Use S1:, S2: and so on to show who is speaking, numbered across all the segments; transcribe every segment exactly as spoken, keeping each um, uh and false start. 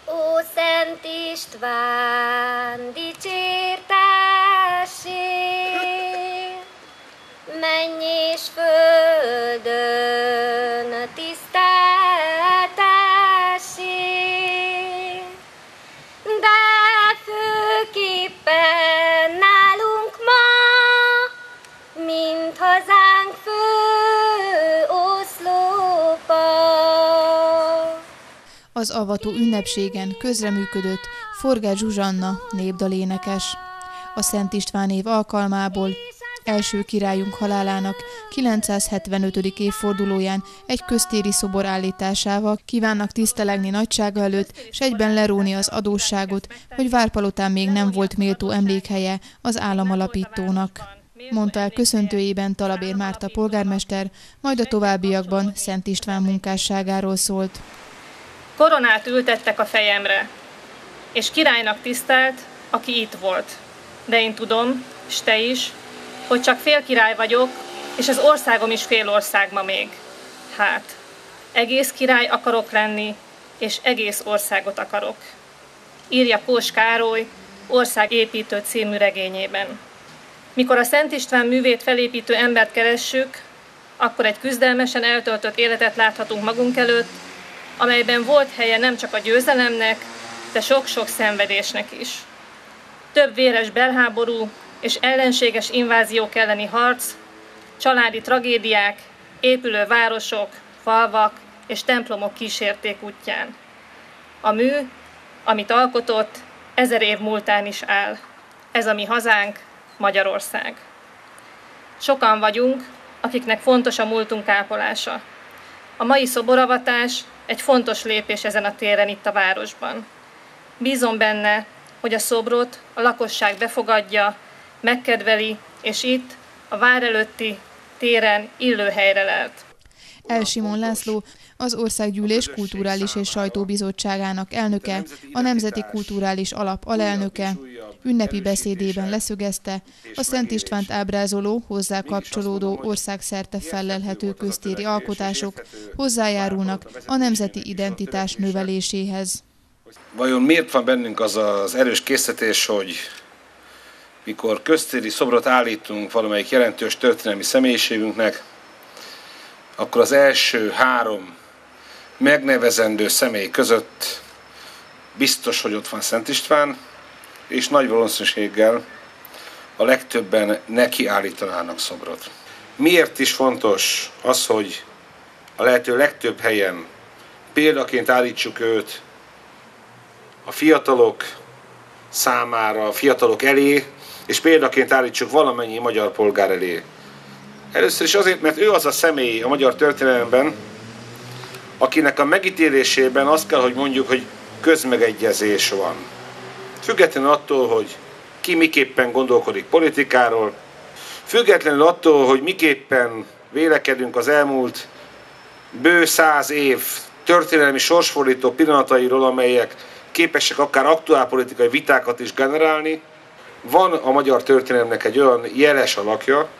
S1: Ó, Szent István, dicsértessé, menny és földön tiszteltessé, de főképpen nálunk ma, mint hazánk fő oszlopa.
S2: Az avató ünnepségen közreműködött Forgács Zsuzsanna népdalénekes. A Szent István év alkalmából első királyunk halálának kilencszázhetvenötödik évfordulóján egy köztéri szobor állításával kívánnak tisztelegni nagysága előtt, s egyben leróni az adósságot, hogy Várpalotán még nem volt méltó emlékhelye az államalapítónak, mondta el köszöntőjében Talabér Márta polgármester, majd a továbbiakban Szent István munkásságáról szólt.
S3: Koronát ültettek a fejemre, és királynak tisztelt, aki itt volt. De én tudom, és te is, hogy csak félkirály vagyok, és az országom is félország ma még. Hát, egész király akarok lenni, és egész országot akarok. Írja Kós Károly Országépítő című regényében. Mikor a Szent István művét felépítő embert keressük, akkor egy küzdelmesen eltöltött életet láthatunk magunk előtt, amelyben volt helye nem csak a győzelemnek, de sok-sok szenvedésnek is. Több véres belháború és ellenséges inváziók elleni harc, családi tragédiák, épülő városok, falvak és templomok kísérték útján. A mű, amit alkotott, ezer év múltán is áll. Ez a mi hazánk, Magyarország. Sokan vagyunk, akiknek fontos a múltunk ápolása. A mai szoboravatás egy fontos lépés ezen a téren itt a városban. Bízom benne, hogy a szobrot a lakosság befogadja, megkedveli, és itt, a vár előtti téren illő helyre lelt.
S2: El Simon László, az Országgyűlés Kulturális és Sajtóbizottságának elnöke, a Nemzeti Kulturális Alap alelnöke, ünnepi beszédében leszögezte, a Szent Istvánt ábrázoló, hozzá kapcsolódó országszerte fellelhető köztéri alkotások hozzájárulnak a nemzeti identitás növeléséhez.
S4: Vajon miért van bennünk az az erős késztetés, hogy mikor köztéri szobrot állítunk valamelyik jelentős történelmi személyiségünknek, akkor az első három megnevezendő személy között biztos, hogy ott van Szent István, és nagy valószínűséggel a legtöbben neki állítanának szobrot. Miért is fontos az, hogy a lehető legtöbb helyen példaként állítsuk őt a fiatalok számára, a fiatalok elé, és példaként állítsuk valamennyi magyar polgár elé? Először is azért, mert ő az a személy a magyar történelemben, akinek a megítélésében azt kell, hogy mondjuk, hogy közmegegyezés van. Függetlenül attól, hogy ki miképpen gondolkodik politikáról, függetlenül attól, hogy miképpen vélekedünk az elmúlt bő száz év történelmi sorsfordító pillanatairól, amelyek képesek akár aktuálpolitikai vitákat is generálni, van a magyar történelemnek egy olyan jeles alakja,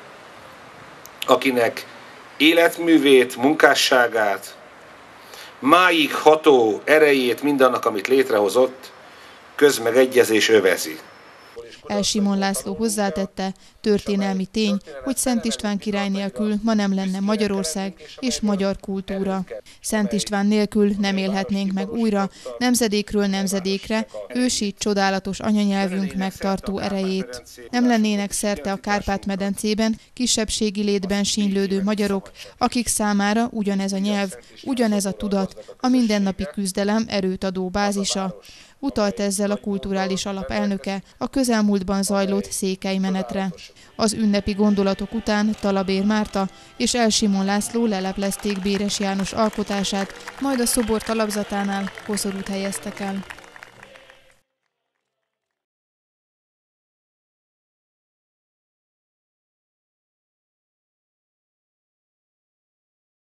S4: akinek életművét, munkásságát, máig ható erejét, mindannak, amit létrehozott, közmegegyezés övezi.
S2: El Simon László hozzátette, történelmi tény, hogy Szent István király nélkül ma nem lenne Magyarország és magyar kultúra. Szent István nélkül nem élhetnénk meg újra, nemzedékről nemzedékre, ősi, csodálatos anyanyelvünk megtartó erejét. Nem lennének szerte a Kárpát-medencében kisebbségi létben sínylődő magyarok, akik számára ugyanez a nyelv, ugyanez a tudat, a mindennapi küzdelem erőt adó bázisa. Utalt ezzel a Kulturális Alap elnöke a közelmúltban zajlott székelymenetre. Az ünnepi gondolatok után Talabér Márta és El Simon László leleplezték Béres János alkotását, majd a szobor talapzatánál koszorút helyeztek el.